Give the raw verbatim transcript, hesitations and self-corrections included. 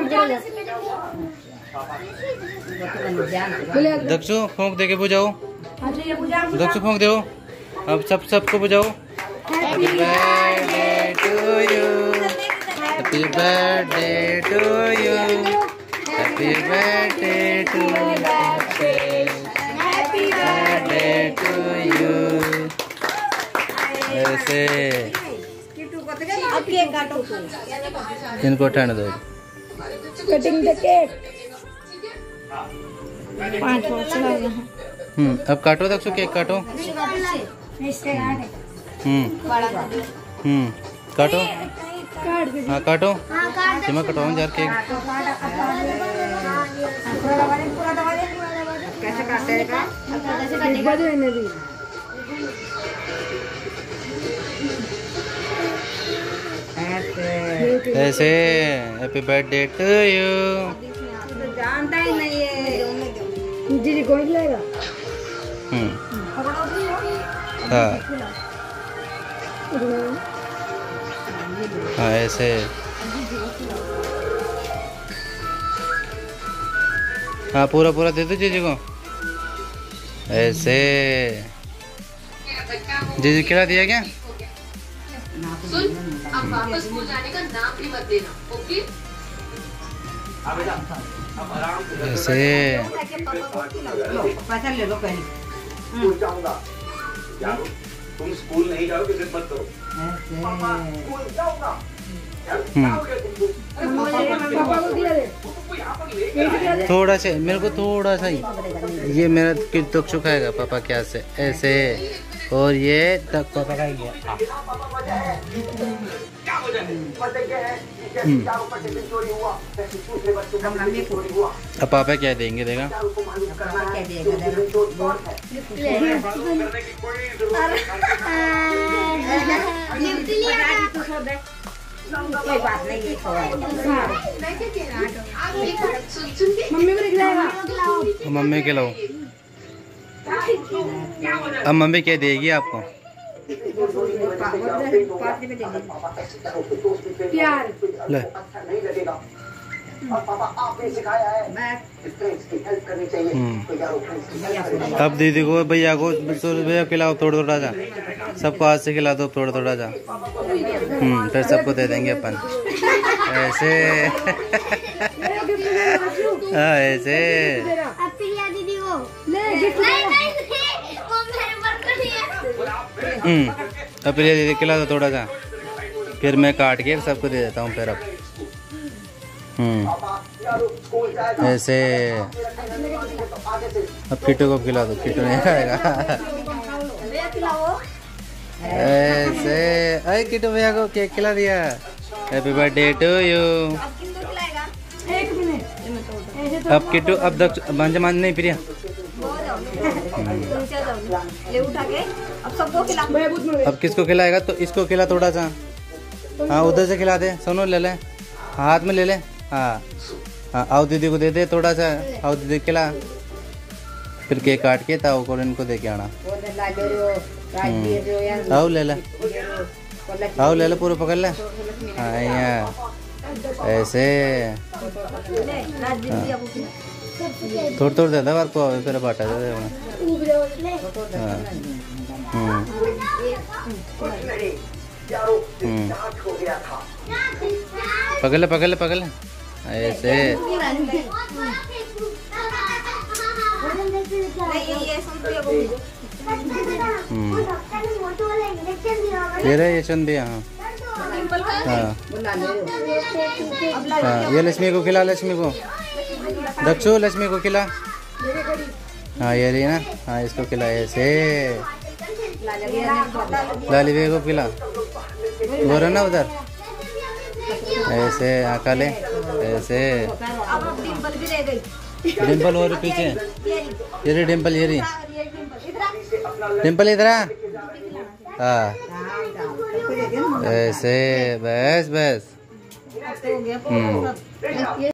दक्षु फूंक दे के बुझाओ। दक्षु फूंक दो। अब सब सबको बुझाओ। Happy birthday to you, happy birthday to you, happy birthday to happy birthday to you. ऐसे इनको ठंड दो। Cutting the cake. पांच बॉक्स लगे हैं। हम्म अब काटो दक्षु, केक काटो। हम्म हम्म काटो। हाँ काटो। मैं कटवाऊँ यार केक। कैसे काटेगा? ऐसे हैप्पी बर्थडे टू यू। जानता ही नहीं है जी कौन खिलाएगा? हम्म हाँ हाँ ऐसे हाँ पूरा पूरा दे दो जीजी को। ऐसे जीजी खिला दिया क्या? सुन, अब वापस स्कूल जाने का नाम भी मत लेना, ओके? ऐसे पैसा ले लो पहले। स्कूल जाऊंगा। यारो, तुम स्कूल नहीं जाओगे जिद मत करो। स्कूल जाऊंगा। थोड़ा से मेरे को थोड़ा सा ही ये मेरा दक्षु खाएगा पापा क्या से ऐसे, और ये तक पापा का ही है। अब पापा क्या देंगे? देगा कोई बात नहीं है। मम्मी को खिलाएगा। मम्मी के लाओ। अब मम्मी क्या देगी आपको? प्यार। ले अब दीदी को भैया को भैया खिलाओ थोड़ा थोड़ा सा, सबको हाथ से खिला दो थोड़ा थोड़ा सा। हम्म फिर सबको दे देंगे अपन। ऐसे हाँ ऐसे हम्म अब प्रिया दीदी खिला दो थोड़ा सा, फिर मैं काट के सबको दे देता हूँ। फिर अब हम्म ऐसे अब किटू को खिला दो, किटू नहीं खाएगा। ऐसे अरे किटू भैया को केक खिला दिया। Happy birthday to you. अब किटू अब दक्ष मांझा मान नहीं प्रिया। अब किसको खिलाएगा? तो इसको खिला थोड़ा सा। हाँ उधर से खिला दे सोनू, ले ले हाथ में ले ले। हाँ हाँ आओ दीदी को दे दे थोड़ा सा। आओ दीदी खिला, फिर केक काट के ताऊ को इनको दे के आना। आओ ले ले, आओ ले ले पूरा पकड़ ले। हाँ यहाँ ऐसे थोड़ा थोड़ा दे दो आपको, फिर बांटा दे दे। हाँ हम्म पकड़ ले पकड़ ले पकड़ ले ऐसे। ये रहे यशवंत भी। हाँ हाँ हाँ ये लक्ष्मी को खिला, लक्ष्मी को। दक्षु लक्ष्मी को खिला। हाँ ये रही ना। हाँ इसको खिला ऐसे। लाली बेग को खिला, वो रहा ना उधर। ऐसे आका ले ऐसे। डिम्पल और पीछे ये रही डिम्पल, ये रही डिम्पल इधर। हाँ ऐसे बस बस। हम्म